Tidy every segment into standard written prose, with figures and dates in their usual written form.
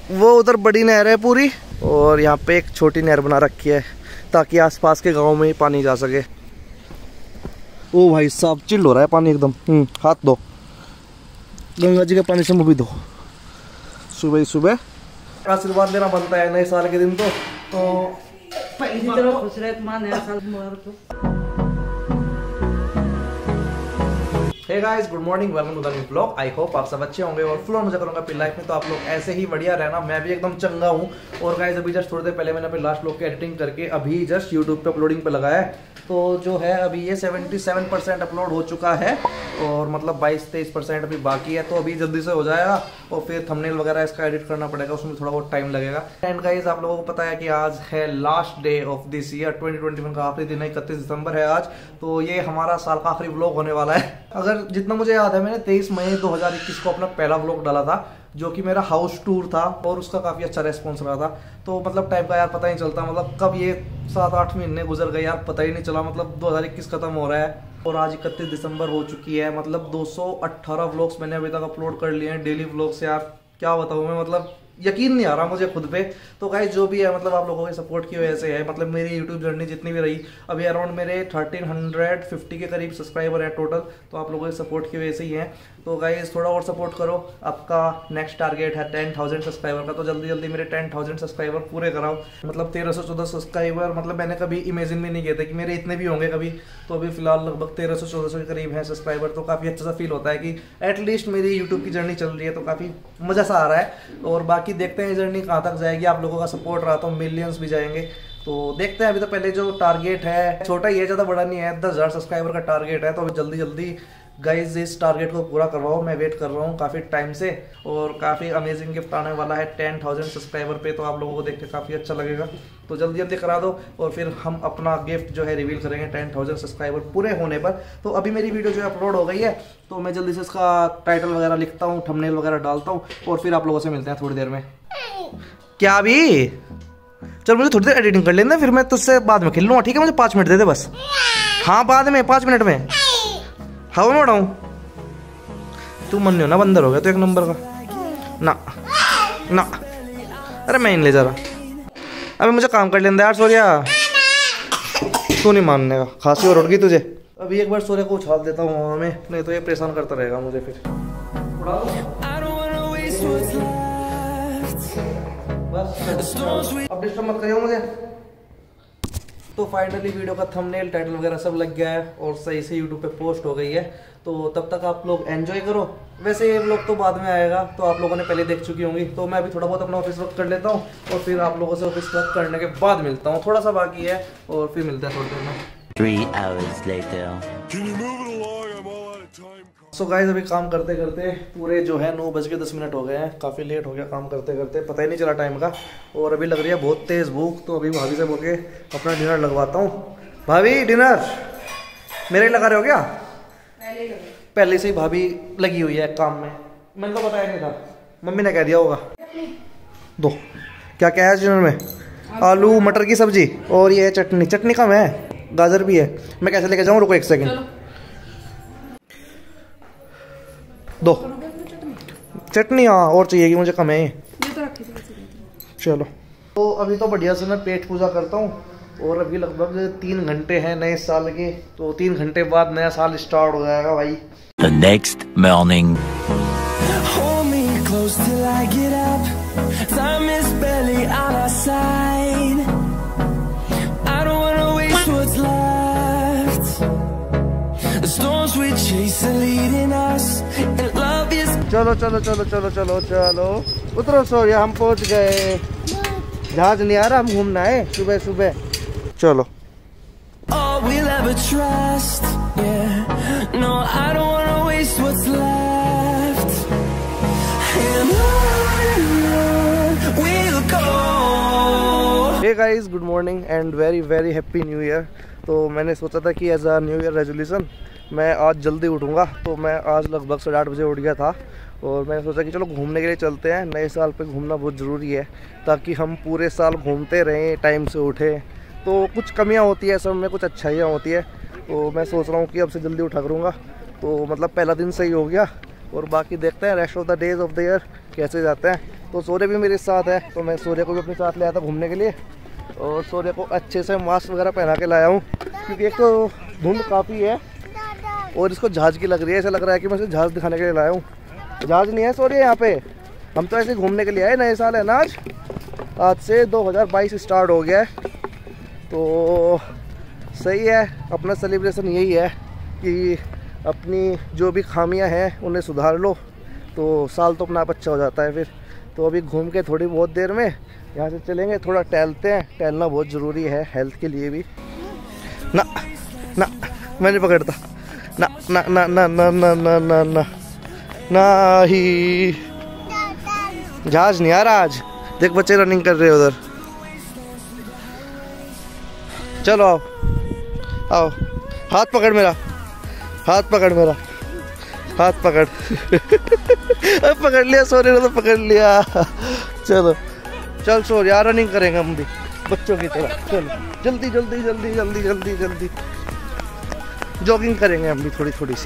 वो उधर बड़ी नहर है पूरी, और यहाँ पे एक छोटी नहर बना रखी है ताकि आसपास के गांव में ही पानी जा सके। ओ भाई साहब, चिल्ड हो रहा है पानी एकदम। हाथ धो, गंगा जी के पानी से मुँह भी धो। सुबह ही सुबह आशीर्वाद लेना बनता है नए साल के दिन। तो खुश रहे तुम्हारा नया साल मुबारक। Hey guys, good morning, welcome to the new vlog. I hope आप सब अच्छे होंगे और फुल ऑन मजा करूंगा अपनी लाइफ में। तो आप लोग ऐसे ही बढ़िया रहना, मैं भी एकदम चंगा हूं। और गाइस अभी जस्ट थोड़ी देर पहले मैंने अपने लास्ट व्लॉग की एडिटिंग करके अभी जस्ट यूट्यूब पे अपलोडिंग पे लगाया है। तो जो है अभी ये 77% अपलोड हो चुका है और मतलब 22-23% अभी बाकी है। तो अभी जल्दी से हो जाएगा और फिर थंबनेल वगैरह इसका एडिट करना पड़ेगा, उसमें थोड़ा बहुत टाइम लगेगा। एंड गाइस आप लोगों को पता है कि आज है last day of this year, 2021 का आखिरी दिन है, 31 दिसंबर है आज। तो ये हमारा साल का आखिरी व्लॉग होने वाला है। अगर जितना मुझे याद है, मैंने 23 मई 2021 को अपना पहला व्लॉग डाला था जो कि मेरा हाउस टूर था और उसका काफ़ी अच्छा रेस्पॉन्स रहा था। तो मतलब टाइम का यार पता ही नहीं चलता, मतलब कब ये 7-8 महीने गुजर गए यार, पता ही नहीं चला। मतलब 2021 खत्म हो रहा है और आज 31 दिसंबर हो चुकी है। मतलब 218 व्लॉग्स मैंने अभी तक अपलोड कर लिए हैं, डेली व्लॉग्स। यार क्या बताऊँ मैं, मतलब यकीन नहीं आ रहा मुझे खुद पे। तो गाइस जो भी है, मतलब आप लोगों के सपोर्ट की वजह से है। मतलब मेरी यूट्यूब जर्नी जितनी भी रही, अभी अराउंड मेरे 1350 के करीब सब्सक्राइबर है टोटल। तो आप लोगों के सपोर्ट की वजह से ही है। तो गाइस थोड़ा और सपोर्ट करो। आपका नेक्स्ट टारगेट है 10,000 सब्सक्राइबर का, तो जल्दी जल्दी मेरे 10,000 सब्सक्राइबर पूरे कराओ। मतलब 1314 सब्सक्राइबर, मतलब मैंने कभी इमेजिन भी नहीं किया था कि मेरे इतने भी होंगे कभी। तो अभी फिलहाल लगभग 1300-1400 के करीब है सब्सक्राइबर। तो काफ़ी अच्छा सा फील होता है कि एटलीस्ट मेरी यूट्यूब की जर्नी चल रही है, तो काफ़ी मज़ा सा आ रहा है। और बाकी देखते हैं जर्नी कहाँ तक जाएगी। आप लोगों का सपोर्ट रहा तो मिलियंस भी जाएंगे, तो देखते हैं। अभी तो पहले जो टारगेट है छोटा ही है, ज़्यादा बड़ा नहीं है, 10,000 सब्सक्राइबर का टारगेट है। तो अभी जल्दी जल्दी गाइज इस टारगेट को पूरा करवाओ, मैं वेट कर रहा हूँ काफ़ी टाइम से। और काफ़ी अमेजिंग गिफ्ट आने वाला है 10,000 सब्सक्राइबर पे, तो आप लोगों को देख के काफ़ी अच्छा लगेगा। तो जल्दी जल्दी करा दो और फिर हम अपना गिफ्ट जो है रिवील करेंगे 10,000 सब्सक्राइबर पूरे होने पर। तो अभी मेरी वीडियो जो है अपलोड हो गई है, तो मैं जल्दी से इसका टाइटल वगैरह लिखता हूँ, थंबनेल वगैरह डालता हूँ और फिर आप लोगों से मिलते हैं थोड़ी देर में। क्या अभी? चल मुझे थोड़ी देर एडिटिंग कर लेना, फिर मैं तुझसे बाद में खेल लूँगा, ठीक है? मुझे 5 मिनट दे दे बस। हाँ बाद में 5 मिनट में। हाँ मैं उड़ाऊँ, तू मन नहीं हो ना, बंदर हो गया तो एक नंबर का। ना ना, अरे मैं इन ले जा रहा। अबे मुझे काम कर लेना यार सूर्या, तू नहीं मानने का। खांसी और उठ गई तुझे। अभी एक बार सूर्य को उछाल देता हूँ हवा में, नहीं तो ये परेशान करता रहेगा मुझे फिर। बस अब डिस्टर्ब मत करियो मुझे। तो फाइनली वीडियो का थंबनेल, टाइटल वगैरह सब लग गया है और सही से यूट्यूब पे पोस्ट हो गई है। तो तब तक आप लोग एंजॉय करो। वैसे ये व्लॉग तो बाद में आएगा, तो आप लोगों ने पहले देख चुकी होंगी। तो मैं अभी थोड़ा बहुत अपना ऑफिस वर्क कर लेता हूँ और फिर आप लोगों से ऑफिस वर्क करने के बाद मिलता हूँ। थोड़ा सा बाकी है और फिर मिलते हैं थोड़ी देर में। 3 hours later. सो गाइस अभी काम करते करते पूरे जो है 9:10 हो गए हैं। काफ़ी लेट हो गया काम करते करते, पता ही नहीं चला टाइम का। और अभी लग रही है बहुत तेज़ भूख, तो अभी भाभी से बोल के अपना डिनर लगवाता हूँ। भाभी डिनर मेरे लगा रहे हो क्या? पहले से ही भाभी लगी हुई है काम में, मैंने तो बताया नहीं था, मम्मी ने कह दिया होगा। दो क्या क्या है डिनर में? आलू मटर की सब्जी और ये चटनी। चटनी कम है, गाजर भी है। मैं कैसे लेके जाऊँ? रुको 1 सेकेंड। दो चटनी, हाँ और चाहिए कि मुझे कम है ये तो रखी थी। चलो तो अभी तो बढ़िया से मैं पेट पूजा करता हूँ और अभी लगभग 3 घंटे हैं नए साल के। तो 3 घंटे बाद नया साल स्टार्ट हो जाएगा भाई। The next morning. Hold me close till I get up. Time is barely on our side. I don't wanna waste what's left. The storms we chase are leading us, and love is. चलो चलो चलो चलो चलो चलो उतरो सोया, हम पहुंच गए। जहाज नहीं आ रहा, हम घूमना है सुबह सुबह। चलो। All we'll ever trust, yeah. No, I don't wanna waste what's left. And on we'll go. Hey guys, good morning and very very happy new year। तो मैंने सोचा था कि as a new year resolution मैं आज जल्दी उठूँगा। तो मैं आज लगभग 8:30 बजे उठ गया था और मैंने सोचा कि चलो घूमने के लिए चलते हैं। नए साल पे घूमना बहुत ज़रूरी है ताकि हम पूरे साल घूमते रहें, टाइम से उठें। तो कुछ कमियां होती है सब में, कुछ अच्छाइयाँ होती है। तो मैं सोच रहा हूँ कि अब से जल्दी उठा करूँगा। तो मतलब पहला दिन सही हो गया और बाकी देखते हैं rest of the days of the year कैसे जाते हैं। तो सूर्य भी मेरे साथ है, तो मैं सूर्य को भी अपने साथ ले आया था घूमने के लिए। और सूर्य को अच्छे से मास्क वगैरह पहना के लाया हूँ, क्योंकि एक तो धुंध काफ़ी है और इसको जहाज़ की लग रही है। ऐसा लग रहा है कि मैं इसे जहाज़ दिखाने के लिए लाया हूँ। जहाज़ नहीं है सूर्य यहाँ पे, हम तो ऐसे घूमने के लिए आए। नए साल है ना आज से 2022 स्टार्ट हो गया है, तो सही है। अपना सेलिब्रेशन यही है कि अपनी जो भी खामियां हैं उन्हें सुधार लो, तो साल तो अपना आप अच्छा हो जाता है फिर। तो अभी घूम के थोड़ी बहुत देर में यहाँ से चलेंगे, थोड़ा टहलते हैं। टहलना बहुत ज़रूरी है हेल्थ के लिए भी। ना ना मैं नहीं पकड़ता, ना ना ना ना ना ना ना ना ना ना ही। जहाज नहीं आ रहा आज, देख बच्चे रनिंग कर रहे हैं उधर। चलो आओ आओ, हाथ पकड़ मेरा, हाथ पकड़ मेरा, हाथ पकड़ पकड़ लिया सूर्य ने, तो पकड़ लिया। चलो चल सूर्य, रनिंग करेंगे हम भी बच्चों की तरह। चलो जल्दी जल्दी जल्दी जल्दी जल्दी जल्दी जॉगिंग करेंगे हम भी थोड़ी थोड़ी सी।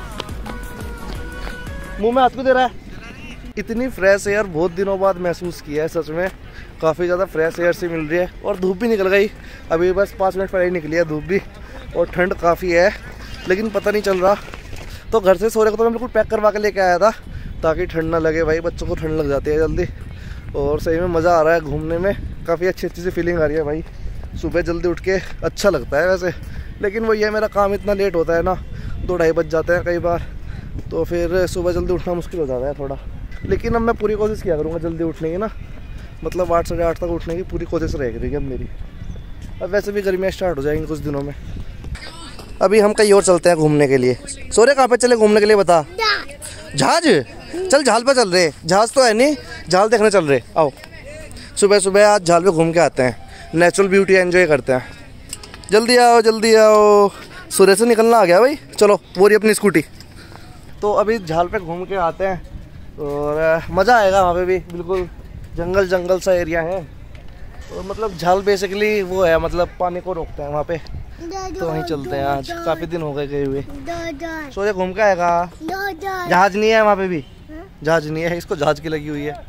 मुंह में हाथ को दे रहा है। इतनी फ्रेश एयर बहुत दिनों बाद महसूस किया है सच में, काफ़ी ज़्यादा फ्रेश एयर से मिल रही है। और धूप भी निकल गई, अभी बस 5 मिनट पहले ही निकली है धूप भी। और ठंड काफ़ी है, लेकिन पता नहीं चल रहा। तो घर से सूर्य को तो मैं बिल्कुल पैक करवा के लेके आया था, ताकि ठंड ना लगे भाई, बच्चों को ठंड लग जाती है जल्दी। और सही में मज़ा आ रहा है घूमने में, काफ़ी अच्छी अच्छी सी फीलिंग आ रही है भाई। सुबह जल्दी उठ के अच्छा लगता है वैसे, लेकिन वो ये मेरा काम इतना लेट होता है ना, 2-2:30 बज जाते हैं कई बार, तो फिर सुबह जल्दी उठना मुश्किल हो जाता है थोड़ा। लेकिन अब मैं पूरी कोशिश किया करूँगा जल्दी उठने की ना, मतलब 8 साढ़े 8 तक उठने की पूरी कोशिश रहेगी अब मेरी। अब वैसे भी गर्मियाँ स्टार्ट हो जाएंगी कुछ दिनों में। अभी हम कहीं और चलते हैं घूमने के लिए। सूर्य कहाँ पे चले घूमने के लिए बता? जहाज, चल जहाज पे चल रहे। जहाज तो है नहीं, जहाज देखने चल रहे। आओ सुबह सुबह आज जहाज पे घूम के आते हैं, नेचुरल ब्यूटी एंजॉय करते हैं। जल्दी आओ जल्दी आओ, सूर्य से निकलना आ गया भाई। चलो वो रही अपनी स्कूटी। तो अभी झाल पे घूम के आते हैं और मज़ा आएगा वहाँ पे भी। बिल्कुल जंगल जंगल सा एरिया है, और मतलब झाल बेसिकली वो है, मतलब पानी को रोकता है वहाँ पे। तो वहीं चलते हैं आज, काफ़ी दिन हो गए हुए। सूर्य घूम के आएगा। जहाज नहीं है वहाँ पे भी, जहाज नहीं है, इसको जहाज की लगी हुई है।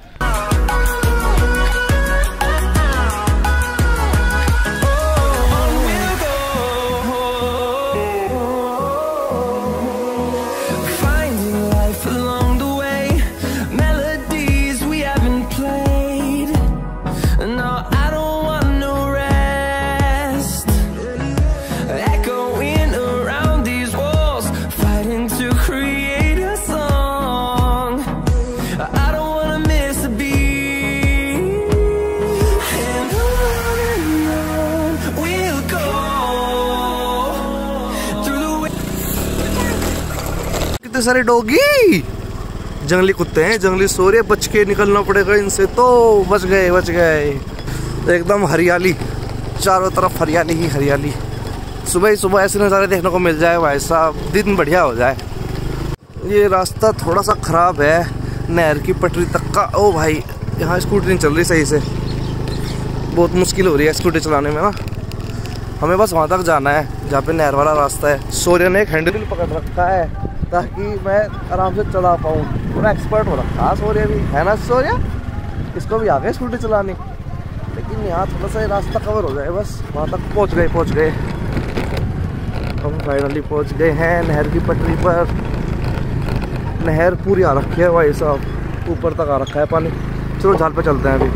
कितने सारे डॉगी, जंगली कुत्ते हैं, जंगली सूर्य, बच के निकलना पड़ेगा इनसे। तो बच गए बच गए। एकदम हरियाली, चारों तरफ हरियाली ही हरियाली। सुबह ही सुबह ऐसे नज़ारे देखने को मिल जाए भाई साहब, दिन बढ़िया हो जाए। ये रास्ता थोड़ा सा ख़राब है नहर की पटरी तक का। ओ भाई यहाँ स्कूटी नहीं चल रही सही से, बहुत मुश्किल हो रही है स्कूटी चलाने में ना। हमें बस वहाँ तक जाना है जहाँ पे नहर वाला रास्ता है। सूर्य ने एक हैंडल पकड़ रखा है ताकि मैं आराम से चला पाऊँ, पूरा एक्सपर्ट हो रखा सूर्य भी है ना। सूर्य इसको भी आ गए स्कूटी चलानी, लेकिन यहाँ थोड़ा सा रास्ता कवर हो जाए बस। वहाँ तक पहुँच गए हम फाइनली पहुँच गए हैं नहर की पटरी पर। नहर पूरी आ रखी है भाई साहब, ऊपर तक आ रखा है पानी। चलो झाल पे चलते हैं अभी।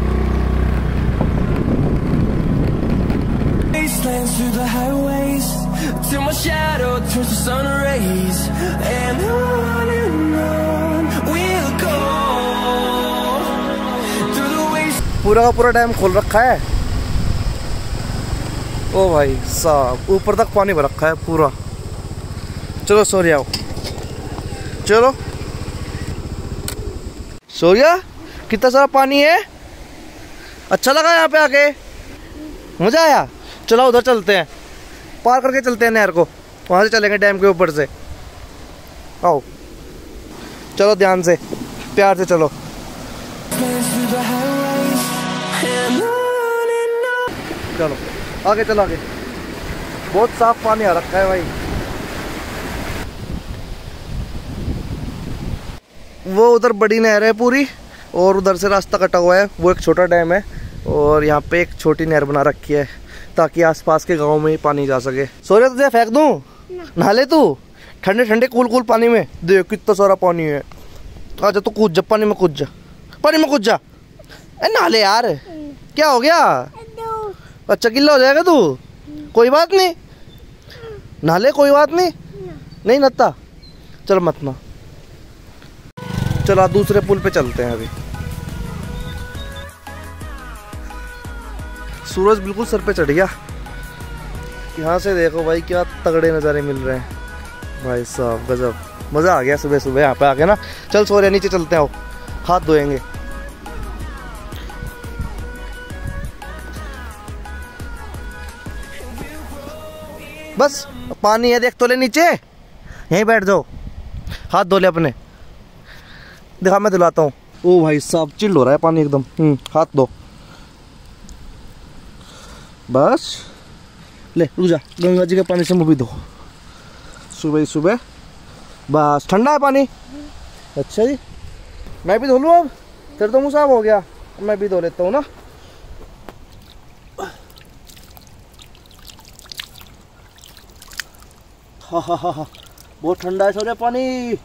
Through the highways till my shadow turns to sun rays, and on we'll go through the waves. पूरा का पूरा डैम खोल रखा है। ओ भाई साहब ऊपर तक पानी भर रखा है पूरा। चलो सूर्य आओ, चलो सूर्य। कितना सारा पानी है, अच्छा लगा यहाँ पे आके, मजा आया। चलो उधर चलते हैं, पार करके चलते हैं नहर को, वहाँ से चलेंगे डैम के ऊपर से। आओ चलो ध्यान से, प्यार से चलो। चलो आगे चलो आगे, बहुत साफ पानी आ रखा है भाई। वो उधर बड़ी नहर है पूरी, और उधर से रास्ता कटा हुआ है, वो एक छोटा डैम है और यहाँ पे एक छोटी नहर बना रखी है ताकि आसपास के गांव में ही पानी जा सके। सोरे तुझे फेंक दूं? नहा ले तू ठंडे ठंडे कूल कूल पानी में, देख कितना सारा पानी है। आजा तू कूद जा पानी में, कूद जा पानी में, कूद जा। नहा ले यार, क्या हो गया? अच्छा गिल्ला हो जाएगा तू, कोई बात नहीं, नहा ले कोई बात नहीं। नहीं नहाता, चल मत ना, चला दूसरे पुल पे चलते हैं। अभी सूरज बिल्कुल सर पे चढ़ गया। यहाँ से देखो भाई क्या तगड़े नज़ारे मिल रहे हैं भाई साहब, गजब मज़ा आ गया सुबह सुबह यहाँ पे आके ना। चल सो रहे नीचे चलते हैं, आओ हाथ धोएंगे। बस पानी है, देख तो ले नीचे, यहीं बैठ जाओ, हाथ धो ले अपने। दिखा मैं धुलाता हूँ। ओ भाई साहब चिल्ड हो रहा है पानी एकदम। हाथ धो बस, ले रुक जा, गंगा जी के पानी से मुँह भी धो सुबह ही सुबह। बस ठंडा है पानी। अच्छा जी, मैं भी धो लूँ अब, तेरे तो मुँह साफ हो गया, मैं भी धो लेता हूँ ना। हा हा हा हा, बहुत ठंडा है सोरे पानी।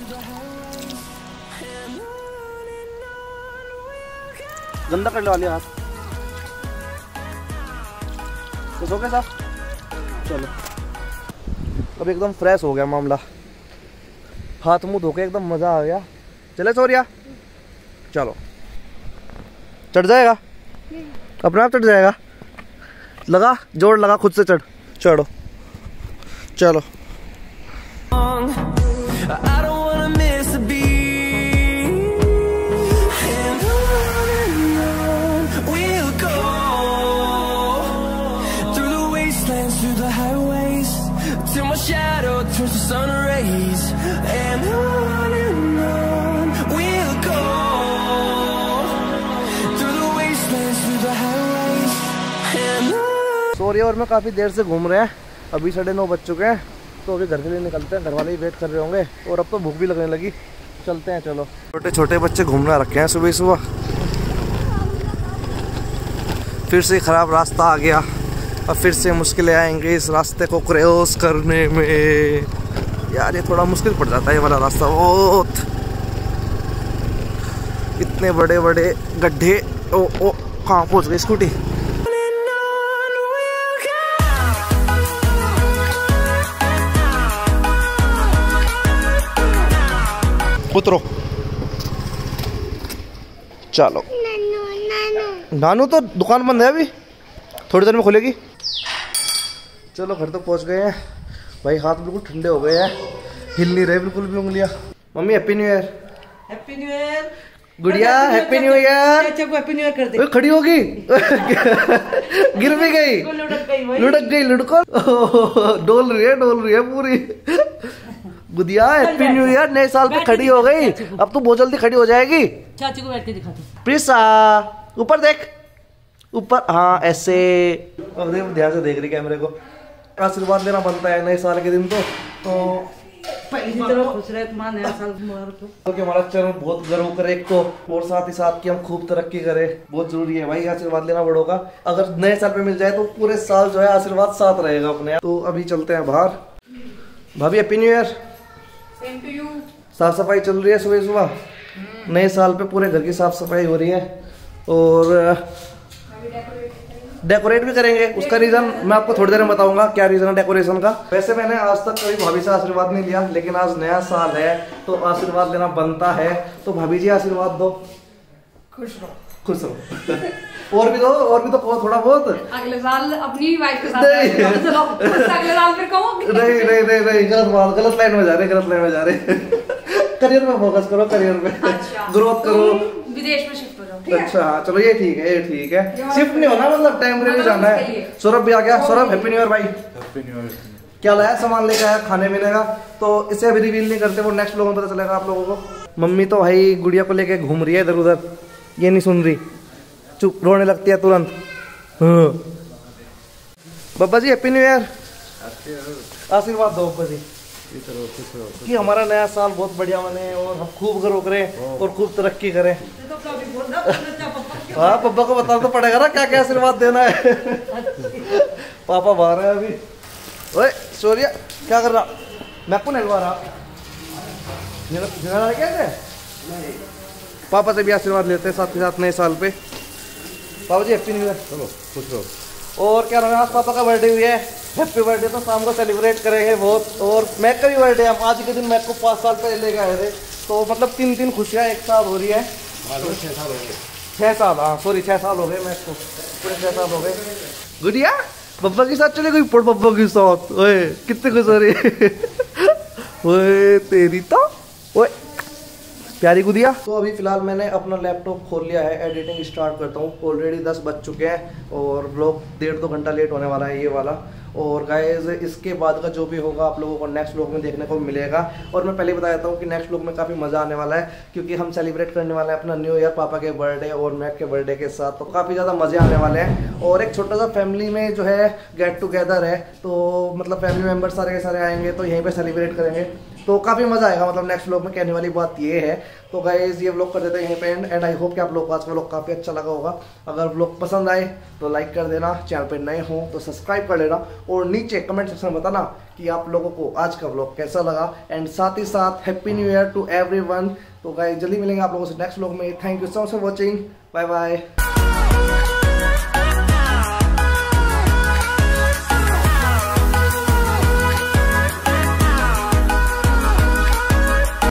गंदा करने वाले हाथ तो सो गए साहब। चलो अब एकदम फ्रेश हो गया मामला, हाथ मुंह धोके एकदम मज़ा आ गया। चले सौर्या, चलो चढ़ जाएगा, अपने आप चढ़ जाएगा। लगा जोर लगा, खुद से चढ़, चढ़ो चलो। Till my shadow turns to sun rays, and on we'll go through the wastelands, through the highways, and on. Shaurya और मैं काफ़ी देर से घूम रहे हैं, अभी 9:30 बज चुके हैं, तो अभी घर के लिए निकलते हैं। घर वाले ही वेट कर रहे होंगे और अब तो भूख भी लगने लगी, चलते हैं चलो। छोटे छोटे बच्चे घूमना रखे हैं सुबह सुबह, फिर से ख़राब रास्ता आ गया, अब फिर से मुश्किलें आएंगे इस रास्ते को क्रॉस करने में। यार ये थोड़ा मुश्किल पड़ जाता है ये वाला रास्ता बहुत, इतने बड़े बड़े गड्ढे। ओ ओ कहाँ पहुँच गई स्कूटी? उतरो, चलो। नानू तो दुकान बंद है अभी, थोड़ी देर में खुलेगी। चलो घर तक पहुंच गए हैं भाई, हाथ बिल्कुल ठंडे हो गए हैं, हिल नहीं रहे बिल्कुल भी उंगलियां। Mummy happy new year. Happy new year गुड़िया, हैप्पी न्यू ईयर। चाचा को हैप्पी न्यू ईयर कर दे। खड़ी होगी गिर भी गई, लुढ़क गई, लुढ़को डोल रही है पूरी। गुड़िया हैप्पी न्यू ईयर, नए साल पे खड़ी हो गई, अब तो बहुत जल्दी खड़ी हो जाएगी। चाची को बैठ के दिखा दो। प्रिसा ऊपर देख, ऊपर, हाँ ऐसे। अब देख ध्यान से देख रही कैमरे को। आशीर्वाद लेना बनता है नए साल के दिन तो खुश रहे तुम्हारा नया साल मुबारक हो। तो कि हमारा चैनल बहुत गर्व करे एक तो, और साथ ही साथ कि हम खूब तरक्की करें, बहुत जरूरी है भाई आशीर्वाद लेना बड़ों का। अगर नए साल पे मिल जाए तो पूरे साल जो है आशीर्वाद साथ रहेगा अपने। तो अभी चलते हैं बाहर। भाभी happy new year. Same to you. साफ सफाई चल रही है सुबह सुबह, नए साल पे पूरे घर की साफ सफाई हो रही है और डेकोरेट भी करेंगे। उसका रीजन मैं आपको थोड़ी देर में बताऊंगा क्या रीजन है डेकोरेशन का। वैसे मैंने आज तक कभी भाभी से आशीर्वाद नहीं लिया, लेकिन आज नया साल है तो आशीर्वाद लेना बनता है। तो भाभी जी आशीर्वाद दो। खुश रहो, खुश रहो। और भी दो, और भी तो कहो थोड़ा बहुत। अगले साल अपनी वाइफ के साथ अगले साल फिर कहो। नहीं गलत लाइन में जा रहे करियर में फोकस करो, करियर में ग्रोथ करो, विदेश में शिफ्ट हो जाओ। अच्छा हाँ चलो ये ठीक है, शिफ्ट नहीं होना, मतलब टेम्परेरी जाना है। सौरभ भी आ गया। सौरभ हैप्पी न्यू ईयर भाई। Happy new year. क्या लाया सामान लेके आया खाने पीने का, तो इसे अभी रिवील नहीं करते, वो नेक्स्ट लोगों में पता चलेगा आप लोगों को। मम्मी तो भाई गुड़िया को लेके घूम रही है इधर उधर, ये नहीं सुन रही, चुप रोने लगती है तुरंत। बब्बा जी हैप्पी न्यू ईयर। आशीर्वाद दो बब्बा जी कि हमारा नया साल बहुत बढ़िया बने और हम खूब ग्रो करें और खूब तरक्की करें। हाँ पापा को बताना तो पड़ेगा ना क्या क्या आशीर्वाद देना है। पापा बाहर है अभी। ओए सूर्या क्या कर रहा? मैं को नहलवा रहा क्या है? पापा से भी आशीर्वाद लेते हैं साथ ही साथ नए साल पे। पापा जी हैप्पी न्यू ईयर। चलो खुश रहो। और क्या नाम है, आज पापा का बर्थडे हुई है। हैप्पी बर्थडे तो शाम को सेलिब्रेट करेंगे बहुत। और मैक का भी बर्थडे है। आज के दिन मैक को 5 साल पहले लेके आए थे, तो मतलब 3 खुशियाँ एक साथ हो रही है। 6 साल हो गए। 6 साल, हाँ सॉरी 6 साल हो गए मैक को, पूरे 6 साल हो गए। गुड़िया पप्पा के साथ चले गई, पप्पा के साथ। ओए कितने खुश हो रही है। ओए तेरी तो ओए प्यारी गुदिया। तो अभी फिलहाल मैंने अपना लैपटॉप खोल लिया है, एडिटिंग स्टार्ट करता हूँ। ऑलरेडी 10 बज चुके हैं और व्लॉग 1.5-2 घंटा लेट होने वाला है ये वाला। और गाइज इसके बाद का जो भी होगा आप लोगों को नेक्स्ट व्लॉग में देखने को मिलेगा। और मैं पहले बता देता हूँ कि नेक्स्ट व्लॉग में काफ़ी मज़ा आने वाला है, क्योंकि हम सेलिब्रेट करने वाले हैं अपना न्यू ईयर पापा के बर्थडे और मैक के बर्थडे के साथ। तो काफ़ी ज़्यादा मज़े आने वाले हैं। और एक छोटा सा फैमिली में जो है गेट टुगेदर है, तो मतलब फैमिली मेम्बर सारे के सारे आएंगे, तो यहीं पर सेलिब्रेट करेंगे। तो काफ़ी मज़ा आएगा, मतलब नेक्स्ट व्लॉग में कहने वाली बात ये है। तो गाइज ये व्लॉग कर देते हैं यहीं पे एंड आई होप कि आप लोग को आज का व्लॉग काफ़ी अच्छा लगा होगा। अगर व्लॉग पसंद आए तो लाइक कर देना, चैनल पे नए हो तो सब्सक्राइब कर लेना, और नीचे कमेंट सेक्शन में बताना कि आप लोगों को आज का व्लॉग कैसा लगा। एंड साथ ही साथ happy new year to everyone. तो गाइज जल्दी मिलेंगे आप लोगों से नेक्स्ट व्लॉग में। Thank you so much for watching. Bye bye.